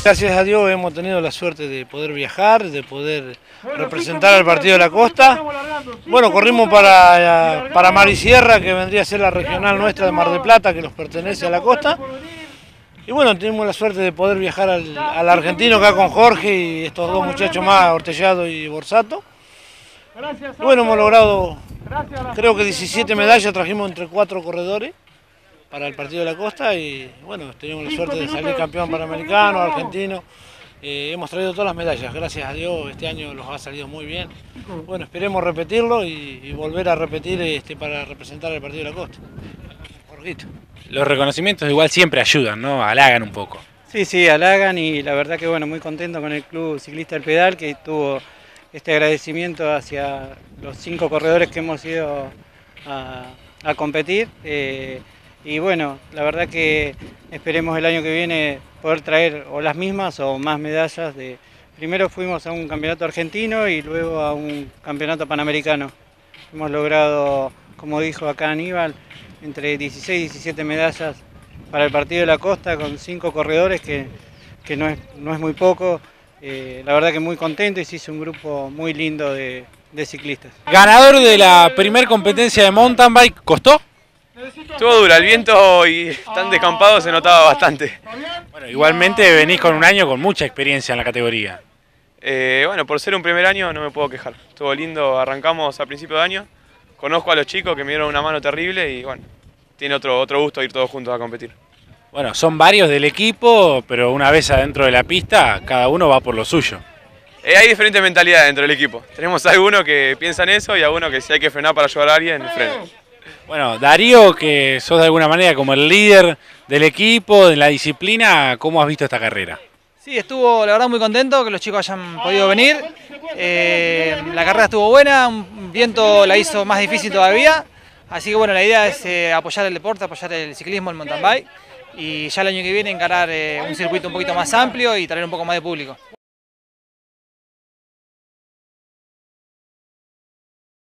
Gracias a Dios hemos tenido la suerte de poder viajar, de poder representar al partido de la costa. Bueno, corrimos para Mar y Sierra, que vendría a ser la regional nuestra de Mar del Plata, que nos pertenece a la costa. Y bueno, tenemos la suerte de poder viajar al argentino acá con Jorge y estos dos muchachos más, Ortellado y Borsato. Y bueno, hemos logrado, creo que 17 medallas, trajimos entre 4 corredores para el partido de la costa y bueno, tenemos la suerte de salir campeón panamericano, argentino. Hemos traído todas las medallas, gracias a Dios, este año nos ha salido muy bien. Bueno, esperemos repetirlo y volver a repetir para representar el partido de la costa. Jorgito. Los reconocimientos igual siempre ayudan, ¿no? Halagan un poco. Sí, halagan y la verdad que bueno, muy contento con el Club Ciclista El Pedal, que tuvo este agradecimiento hacia los 5 corredores que hemos ido a competir. Y bueno, la verdad que esperemos el año que viene poder traer o las mismas o más medallas. Primero fuimos a un campeonato argentino y luego a un campeonato panamericano. Hemos logrado, como dijo acá Aníbal, entre 16 y 17 medallas para el partido de la costa con 5 corredores, que no es muy poco. La verdad que muy contento y se hizo un grupo muy lindo de ciclistas. Ganador de la primera competencia de mountain bike, ¿costó? Estuvo dura, el viento y tan descampado se notaba bastante. Bueno, igualmente venís con un año con mucha experiencia en la categoría. Bueno, por ser un primer año no me puedo quejar. Estuvo lindo, arrancamos a principio de año. Conozco a los chicos que me dieron una mano terrible y bueno, tiene otro gusto ir todos juntos a competir. Bueno, son varios del equipo, pero una vez adentro de la pista, cada uno va por lo suyo. Hay diferentes mentalidades dentro del equipo. Tenemos a algunos que piensan eso y a uno que si hay que frenar para ayudar a alguien, frena. Bueno, Darío, que sos de alguna manera como el líder del equipo, de la disciplina, ¿cómo has visto esta carrera? Sí, estuvo la verdad muy contento que los chicos hayan podido venir. La carrera estuvo buena, un viento la hizo más difícil todavía. Así que bueno, la idea es apoyar el deporte, apoyar el ciclismo, el mountain bike. Y ya el año que viene encarar un circuito un poquito más amplio y traer un poco más de público.